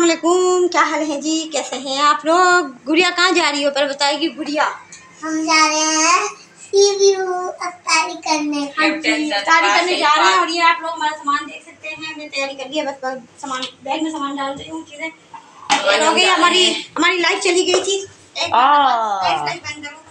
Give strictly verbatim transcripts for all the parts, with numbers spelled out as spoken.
अस्सलामुअलैकुम, क्या हाल है जी? कैसे हैं आप लोग? गुड़िया कहाँ जा रही हो पर बताएगी गुड़िया? हम जा रहे हैं अफ्तारी करने। हाँ जी, अफ्तारी करने जा रहे हैं। और ये आप लोग हमारा सामान देख सकते हैं, हमने तैयारी कर ली है। बस सामान बैग में सामान डाल रही हूँ, चीजें हो गई। हमारी हमारी लाइट चली गई थी। एक लाइट बंद करो।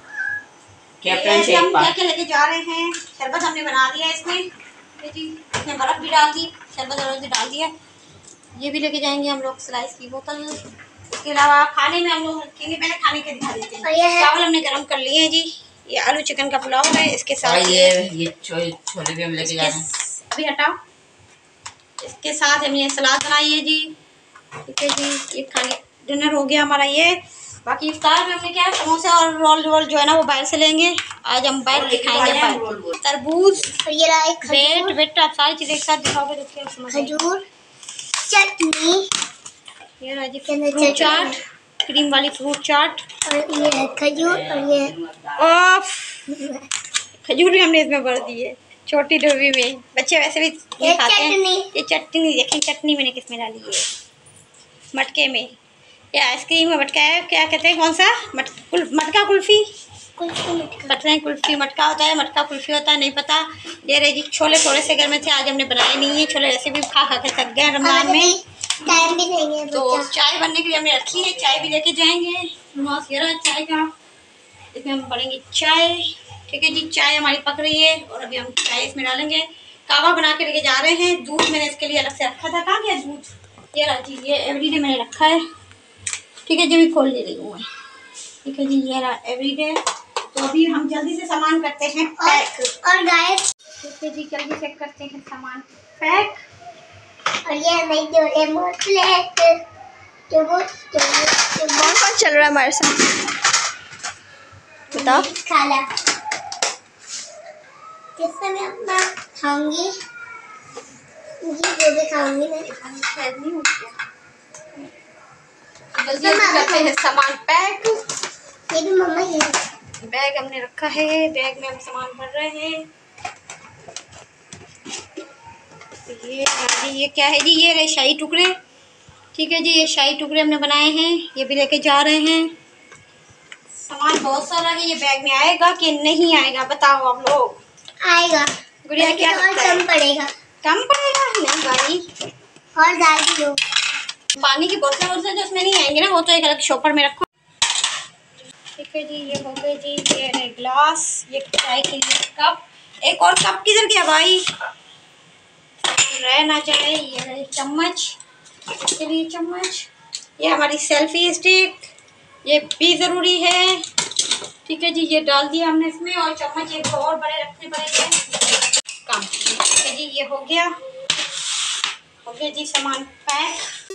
हम क्या क्या लेके जा रहे हैं? शरबत हमने बना दिया इसमें जी, इसमें बर्फ भी डाल दी, शरबत और भी डाल दिया। ये भी लेके जाएंगे हम लोग, स्लाइस की बोतल। इसके अलावा खाने में हम लोग रखेंगे, पहले खाने के दिखा देते हैं। चावल हमने गरम कर लिए हैं जी। ये आलू चिकन का पुलाव है, इसके साथ ये ये छोले भी हम लेके जा रहे हैं। अभी हटाओ। इसके साथ हमने सलाद बनाई है जी। ठीक है जी, ये खाने डिनर हो गया हमारा। ये बाकी इफ्तार में हमने क्या समोसा और रोल रोल जो है ना वो बाहर से लेंगे। आज हम बाहर के खाएंगे। तरबूज, ब्रेड ब्रेड आप सारी चीज़ें एक साथ दिखाओगे तो खजूर, चटनी, ये राजी फ्रूट चाट, क्रीम वाली फ्रूट चाट, और ये है खजूर, और ये ऑफ खजूर भी हमने इसमें भर दी है छोटी डब्बी में। बच्चे वैसे भी ये खाते हैं। ये चटनी देखें, चटनी मैंने किसमें डाली है? मटके में। ये आइसक्रीम का मटका है, क्या कहते हैं, कौन सा मट कुल, मटका कुल्फी कहते हैं। कुल्फी मटका होता है, मटका कुल्फी होता है, नहीं पता। ये रही जी छोले, थोड़े से घर में थे, आज हमने बनाए नहीं है छोले। ऐसे भी खा खा के थक गए रमजान में, टाइम भी नहीं है। तो चाय बनने के लिए हमने रखी है, चाय भी लेके जाएंगे। चाय का इसमें हम पड़ेंगे चाय। ठीक है जी, चाय हमारी पक रही है और अभी हम चाय इसमें डालेंगे। कावा बना के लेके जा रहे हैं। दूध मैंने इसके लिए अलग से रखा था। कहाँ गया दूध? ये रहा जी, ये एवरीडे मैंने रखा है। ठीक है जी, भी खोल ले रही हूँ मैं। ठीक है जी, ये रहा एवरीडे। तो अभी हम जल्दी से सामान करते हैं पैक। और गाइस, ठीक है जी, जल्दी से करते हैं सामान पैक। और ये हमें जो है मोटलेट जो वो कौन कौन चल रहा है हमारे साथ बताओ? खाला किससे मैं अपना खाऊंगी, मुझे जो भी खाऊंगी मैं शायद नहीं होती। जल्दी करते हैं सामान पैक। ये भी मम्मा ही बैग हमने रखा है, बैग में हम सामान भर रहे हैं। ये ये क्या है जी? ये रहे शाही टुकड़े। ठीक है जी, ये शाही टुकड़े हमने बनाए हैं, ये भी लेके जा रहे हैं। सामान बहुत सारा है। ये बैग में आएगा कि नहीं आएगा बताओ आप लोग? आएगा। गुड़िया क्या और कम पड़ेगा? कम पड़ेगा नहीं भाई, और डाल भी दो। पानी की बोतलें बोतलें जो उसमें नहीं आएंगे ना, वो तो एक अलग शॉपर में रखो। ठीक है जी, ये हो गए जी। ये है ग्लास, ये चाय के लिए कप। एक और कप किधर गया भाई? रह ना जाए। ये है चम्मच, इसके लिए चम्मच। ये हमारी सेल्फी स्टिक, ये भी ज़रूरी है। ठीक है जी, ये डाल दिया हमने इसमें। और चम्मच एक और बड़े रखने पड़ेंगे कम। ठीक है जी, ये हो गया हो गया जी सामान पैक।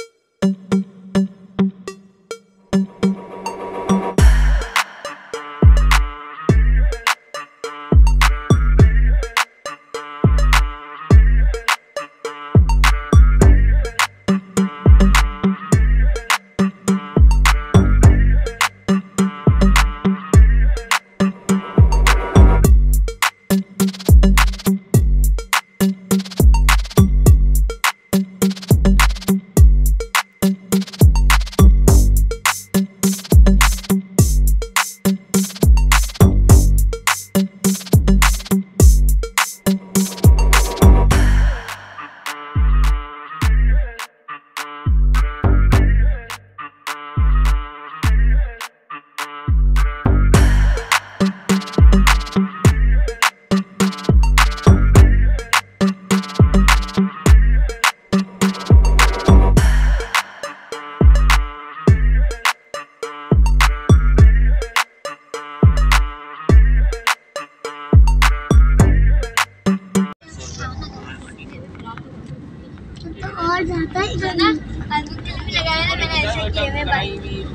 और जाता है जो ना आलू के लिए भी लगाया ना, मैंने ऐसे किए हुए भाई।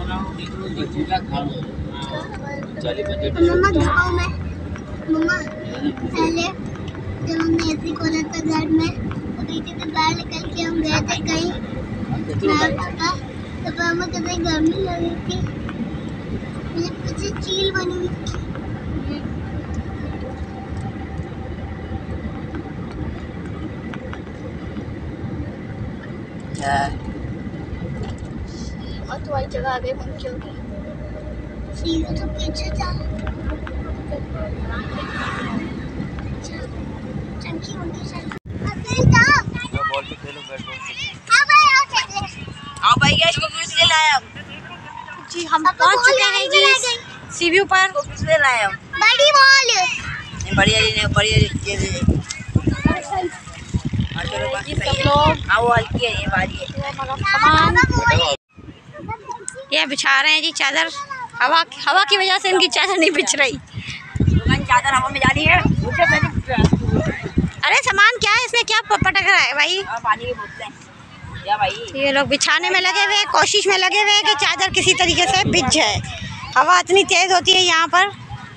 मम्मा दिखाओ मैं मम्मा पहले जब हमने ऐसे खोला था घर में, तो पीछे से बाहर निकल के हम गए थे कहीं पापा, तो पापा कहते गर्मी लग रही थी, मुझे पीछे चील बनी हुई थी। मस्त वाली जगह आ गई मंकियों की। सीधे तो पीछे जा। चंकी मंकी चल। अकेले जा। बॉल पे खेलो, बैट बॉल पे। हां भाई आओ चले। आओ भाई गैस को किस ले लाया जी? हम पहुंच चुके हैं जी सी व्यू पर। को किस ले लाया? बड़ी बॉल। नहीं बढ़िया नहीं, बढ़िया ये दे। चलो बाकी सब लोग आओ, हल्की है ये वाली है। सामान ये बिछा रहे हैं जी चादर। हवा हवा की वजह से इनकी चादर नहीं बिछ रही। चादर हवा में जा रही है। अरे सामान क्या है इसमें, क्या पटक रहा है भाई? पानी की बोतलें क्या भाई? ये लोग बिछाने में लगे हुए, कोशिश में लगे हुए हैं कि चादर किसी तरीके से बिछ जाए। हवा इतनी तेज होती है यहाँ पर।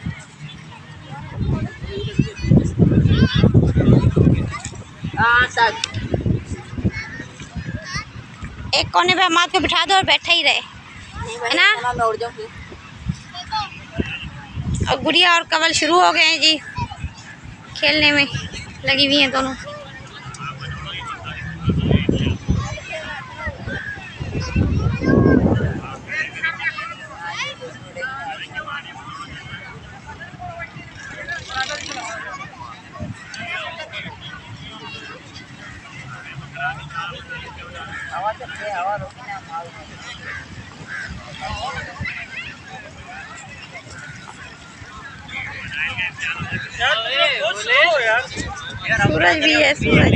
एक कोने पे हमाद को बिठा दो और बैठा ही रहे, है ना? मैं उड़ जाऊं फिर। और गुड़िया और कवल शुरू हो गए हैं जी, खेलने में लगी हुई हैं दोनों। हवा तो है, हवा रोकी ना मार। सूरज भी है, सूरज।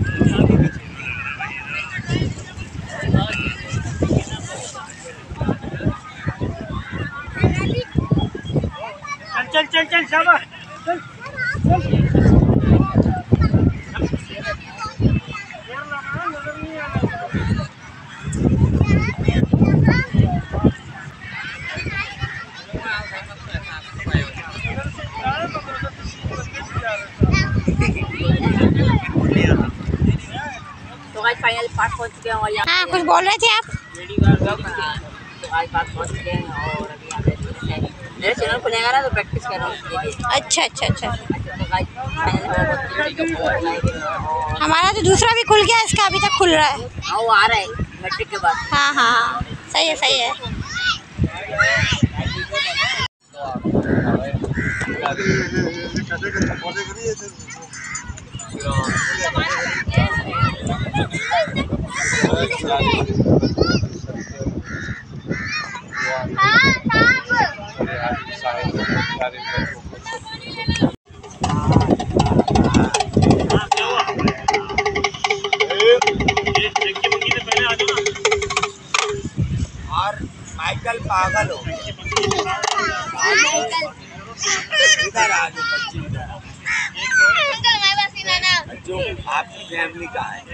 चल चल चल शाबाश चल चल। तो गाइस फाइनल पार्ट पहुंच चुके हैं और यहाँ हाँ, कुछ बोल रहे थे आप? तो गाइस पार्ट पहुंच चुके हैं और अभी यहाँ पे मेरा चैनल खुलेगा ना तो प्रैक्टिस कर रहा हूँ उसके लिए। अच्छा अच्छा अच्छा। तो गाइस फाइनल और हमारा तो दूसरा भी खुल गया, इसका अभी तक खुल रहा है। हाँ वो आ रहा है मैट्रिक के बाद। हाँ हाँ सही है सही है। और माइकल पागल हो इधर आ जाओ बच्ची, इधर जो आपकी फैमिली का है।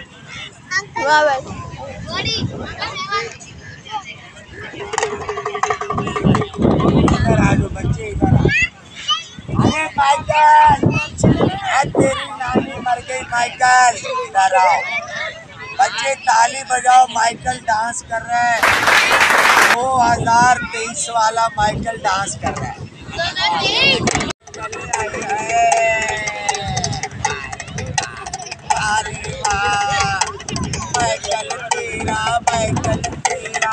इधर आ जाओ बच्चे, इधर आ। अरे माइकल, तेरी नानी मर गई माइकल, इधर आओ बच्चे, ताली बजाओ। माइकल डांस कर रहे हैं, दो हजार तेईस वाला माइकल डांस कर रहा है। अरे वाह माइकल तेरा, माइकल तेरा।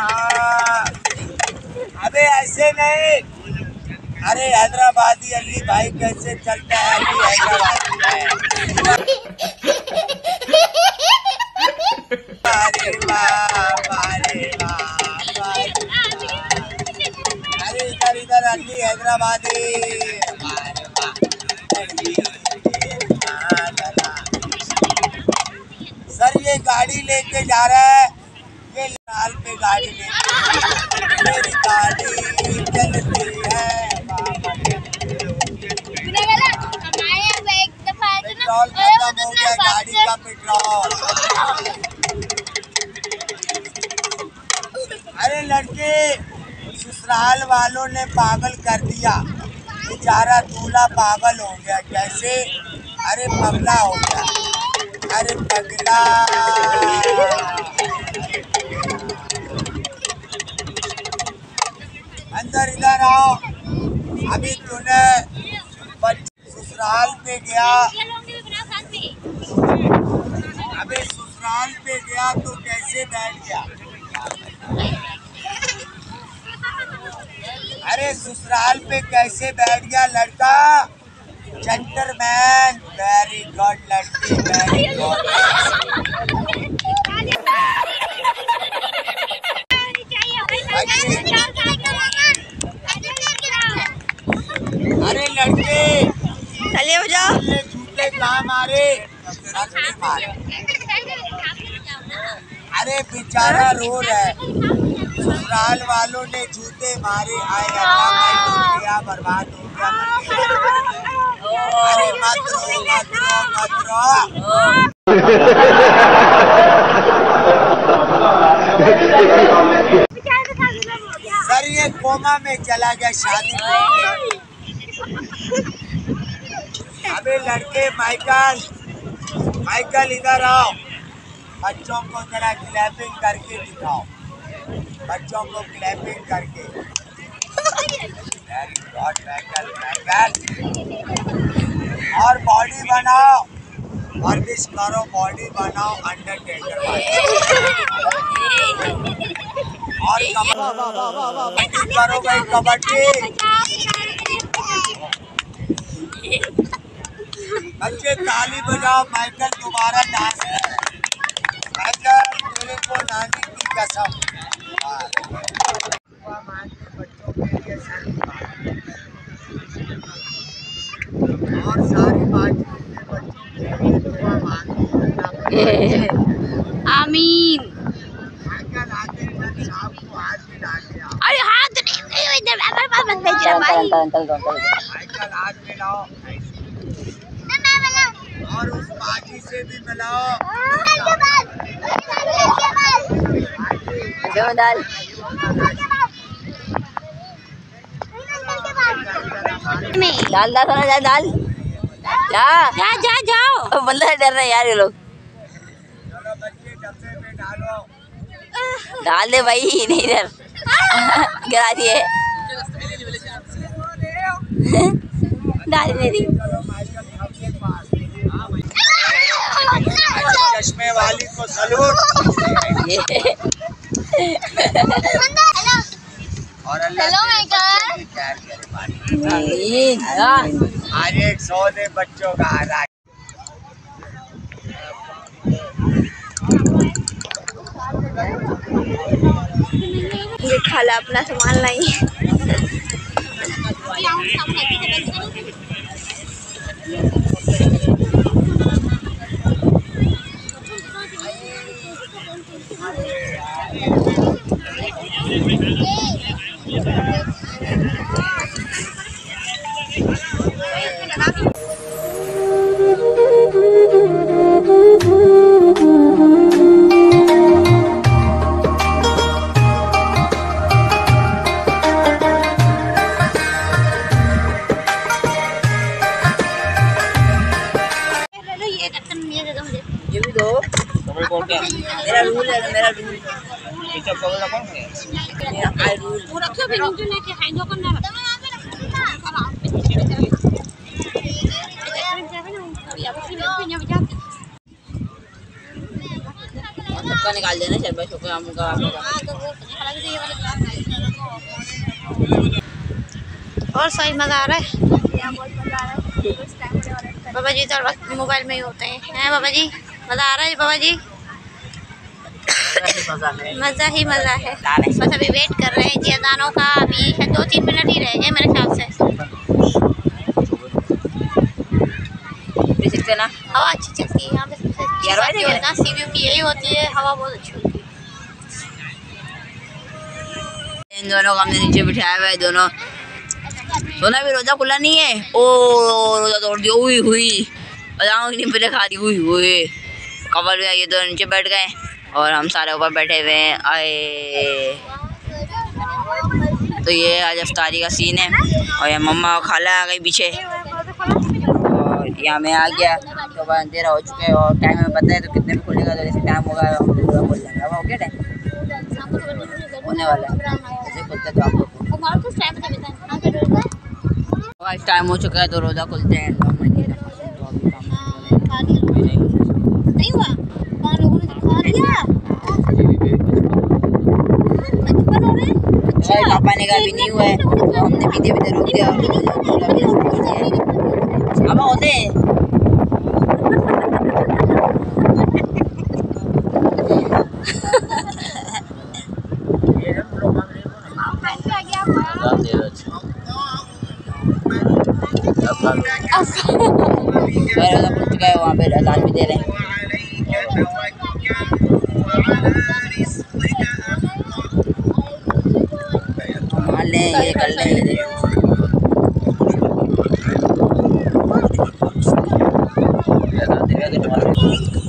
अबे ऐसे नहीं, अरे हैदराबादी अली भाई कैसे चलता है? अली हैदराबादी है। अरे वाह, अरे वाह, अरे इधर इधर अली हैदराबादी। सर ये गाड़ी लेके जा रहा है, ये लाल पे गाड़ी लेके, मेरी गाड़ी चलती है। पेट्रोल खत्म हो गया, गाड़ी का पेट्रोल। अरे लड़के, ससुराल वालों ने पागल कर दिया, बेचारा दूल्हा पागल हो गया। कैसे? अरे पगला हो गया, अरे पगला। अंदर इधर आओ। अभी तूने ससुराल पे गया, अबे ससुराल पे गया तो कैसे बैठ गया? अरे ससुराल पे कैसे बैठ गया लड़का? जेंटलमैन, वेरी गुड लड़की, वेरी गुड। अरे लड़के चलिए बजाओ। जूते कहाँ मारे? मारे। अरे बेचारा रो रहा है, ससुराल वालों ने जूते मारे। आए अल्लाह मैं दुनिया बर्बाद हो गया। अरे मत रो मत रो मत रो। सर ये कोमा में चला गया शादी। अबे लड़के माइकल माइकल इधर आओ, बच्चों को जरा क्लैपिंग करके दिखाओ, बच्चों को क्लैपिंग करके। Very good Michael Michael. और बॉडी बनाओ, वर्जिश करो, बॉडी बनाओ अंडरटेकर वाली। और कबड्डी करो भाई, कबड्डी। बच्चे ताली बजाओ, माइकल दोबारा डांस करे। माइकल तेरे को नानी की कसम। बच्चों के लिए सर और सारी बात बच्चों के लिए दुआ मांगी। आमीन। माइकल आगे चल, शाम को हाथ मिला के आओ। अरे हाथ नहीं इधर हमारे पास मत भेजना भाई। माइकल हाथ मिलाओ और उस बाजी से भी मिलाओ। दाल दाल दाल खाना जा दाल जा जा जा जाओ। बंदा डर रहे यार ये लोग। चलो बच्चे डब्बे में डालो। डाल दे भाई, नहीं डर गिरा दिए। डाल दे दी। चश्मे वाली को सलूट। और हेलो माइकल। आज एक सौ दे बच्चों का आ रहा है। ये खाला अपना सामान लाई। ये भी दो। मेरा रूल है, मेरा रूल। मेरा रूल। वो रखो फिर नीचे लेके खाएंगे कौन ना। सबका निकाल देना चल भाई, शुक्र हम का। और सही मजा आ रहा है। बाबा जी तो वक्त मोबाइल में ही होते हैं। हैं बाबा जी, मजा आ रहा है बाबा जी? मजा ही मजा है। बस अभी वेट कर रहे हैं जी अजानों का। अभी है दो तीन मिनट ही रह गए मेरे ख्याल से। सकते ना हवा अच्छी चलती है यहाँ पे। सबसे होता सीव्यू की यही होती है, हवा बहुत अच्छी होती है। इन दोनों को हमने नीचे बिठाया हुआ है। दोनों सोना भी रोजा खुला नहीं है। ओ रोजा तोड़ दिया। हुई हुई बताऊँ कि नहीं, पहले खा दी। हुई हुई कवर में ये दोनों नीचे बैठ गए और हम सारे ऊपर बैठे हुए हैं। आए तो ये आज अफ्तारी का सीन है। और ये मम्मा और खाला आ गई पीछे और यहाँ मैं आ गया। तो अब अंधेरा हो चुका है और टाइम हमें पता है तो कितने में खुलेगा। तो जैसे टाइम होगा हम पूरा खोल जाएंगे। अब ओके टाइम होने वाला है, जैसे खुलता है तो आप लोग आज टाइम हो चुका है तो रोज़ा खुलते हैं। नहीं हुआ कौन लोगों ने खा लिया। पापा खाने का भी नहीं हुआ है, तो हमने पीते पीते रोक दिया और अब होते चुका है, वहाँ पे अजान भी दे रहे हैं। मान लें ये कर लें ये